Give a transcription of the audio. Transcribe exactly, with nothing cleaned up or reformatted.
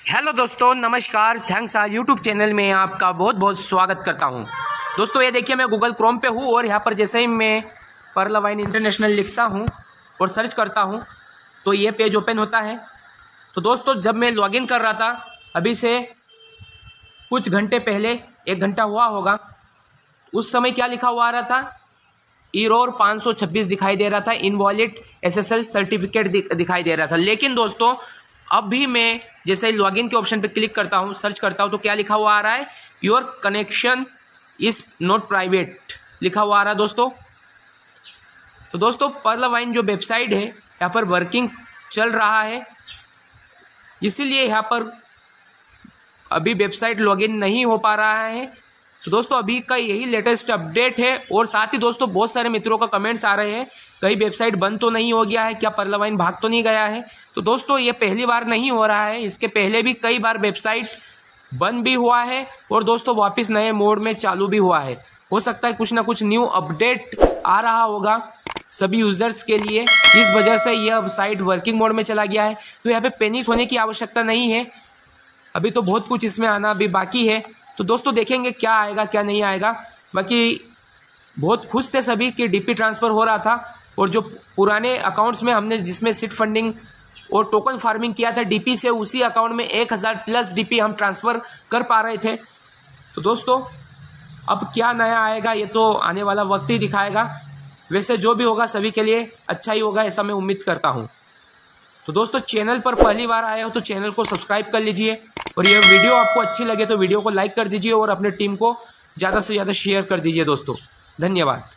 Hello दोस्तों, नमस्कार। Thanks आ YouTube channel में आपका बहुत बहुत स्वागत करता हूं। दोस्तों ये देखिए, मैं गूगल क्रोम पे हूं और यहां पर जैसे ही मैं पर्ल वाइन इंटरनेशनल लिखता हूं और सर्च करता हूं तो ये पेज ओपन होता है। तो दोस्तों जब मैं लॉगिन कर रहा था, अभी से कुछ घंटे पहले, एक घंटा हुआ होगा, उस समय क्या लिखा हुआ आ रहा था, ईरोर पाँच सौ छब्बीस दिखाई दे रहा था, इनवॉलिड एसएसएल सर्टिफिकेट दिखाई दे रहा था। लेकिन दोस्तों अभी मैं जैसे ही लॉगिन के ऑप्शन पे क्लिक करता हूँ, सर्च करता हूँ, तो क्या लिखा हुआ आ रहा है, your connection is not private लिखा हुआ आ रहा है दोस्तों। तो दोस्तों पर्ल वाइन जो वेबसाइट है यहाँ पर वर्किंग चल रहा है, इसीलिए यहाँ पर अभी वेबसाइट लॉगिन नहीं हो पा रहा है। तो दोस्तों अभी का यही लेटेस्ट अपडेट है। और साथ ही दोस्तों बहुत सारे मित्रों का कमेंट्स आ रहे हैं, कहीं वेबसाइट बंद तो नहीं हो गया है, क्या पर्ल वाइन भाग तो नहीं गया है। तो दोस्तों ये पहली बार नहीं हो रहा है, इसके पहले भी कई बार वेबसाइट बंद भी हुआ है और दोस्तों वापस नए मोड में चालू भी हुआ है। हो सकता है कुछ ना कुछ न्यू अपडेट आ रहा होगा सभी यूज़र्स के लिए, इस वजह से यह साइट वर्किंग मोड में चला गया है। तो यहाँ पे पैनिक होने की आवश्यकता नहीं है, अभी तो बहुत कुछ इसमें आना भी बाकी है। तो दोस्तों देखेंगे क्या आएगा क्या नहीं आएगा। बाकी बहुत खुश थे सभी कि डीपी ट्रांसफ़र हो रहा था, और जो पुराने अकाउंट्स में हमने जिसमें सीड फंडिंग और टोकन फार्मिंग किया था डीपी से, उसी अकाउंट में एक हज़ार प्लस डीपी हम ट्रांसफ़र कर पा रहे थे। तो दोस्तों अब क्या नया आएगा ये तो आने वाला वक्त ही दिखाएगा। वैसे जो भी होगा सभी के लिए अच्छा ही होगा, ऐसा मैं उम्मीद करता हूँ। तो दोस्तों चैनल पर पहली बार आए हो तो चैनल को सब्सक्राइब कर लीजिए, और यह वीडियो आपको अच्छी लगे तो वीडियो को लाइक कर दीजिए और अपने टीम को ज़्यादा से ज़्यादा शेयर कर दीजिए दोस्तों। धन्यवाद।